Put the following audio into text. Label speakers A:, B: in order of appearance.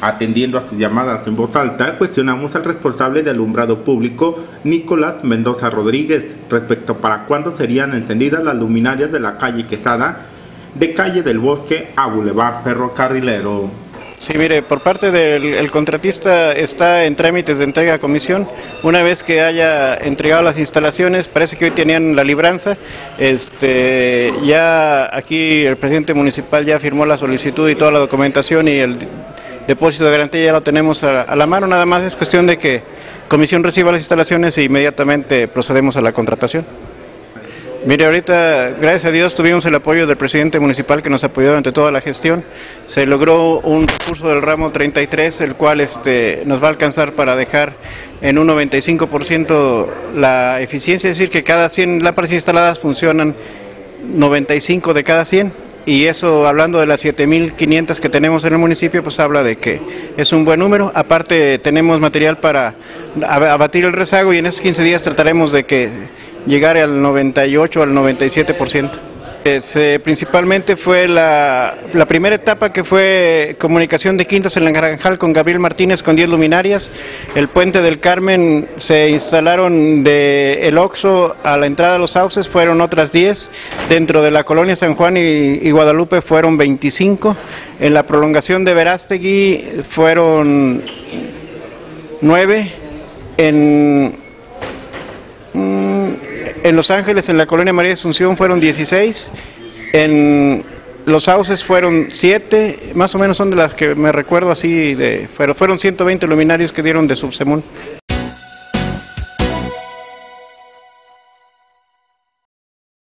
A: Atendiendo a sus llamadas en voz alta, cuestionamos al responsable de alumbrado público, Nicolás Mendoza Rodríguez, respecto para cuándo serían encendidas las luminarias de la calle Quesada, de calle del Bosque a Boulevard Ferrocarrilero.
B: Sí, mire, por parte del contratista está en trámites de entrega a comisión. Una vez que haya entregado las instalaciones, parece que hoy tenían la libranza, ya aquí el presidente municipal ya firmó la solicitud y toda la documentación y el depósito de garantía ya lo tenemos a la mano, nada más es cuestión de que comisión reciba las instalaciones e inmediatamente procedemos a la contratación. Mire, ahorita, gracias a Dios, tuvimos el apoyo del presidente municipal que nos apoyó durante toda la gestión. Se logró un recurso del ramo 33, el cual nos va a alcanzar para dejar en un 95% la eficiencia, es decir, que cada 100 lámparas instaladas funcionan 95 de cada 100. Y eso, hablando de las 7.500 que tenemos en el municipio, pues habla de que es un buen número. Aparte, tenemos material para abatir el rezago y en esos 15 días trataremos de que llegar al 98 al 97%. Principalmente fue la primera etapa, que fue comunicación de Quintas en la Naranjal con Gabriel Martínez con 10 luminarias. El Puente del Carmen se instalaron de el Oxxo a la entrada de los sauces, fueron otras 10. Dentro de la colonia San Juan y Guadalupe fueron 25. En la prolongación de Verástegui fueron 9. En Los Ángeles, en la colonia María Asunción, fueron 16, en Los Sauces fueron 7, más o menos son de las que me recuerdo así, pero fueron 120 luminarios que dieron de Subsemún.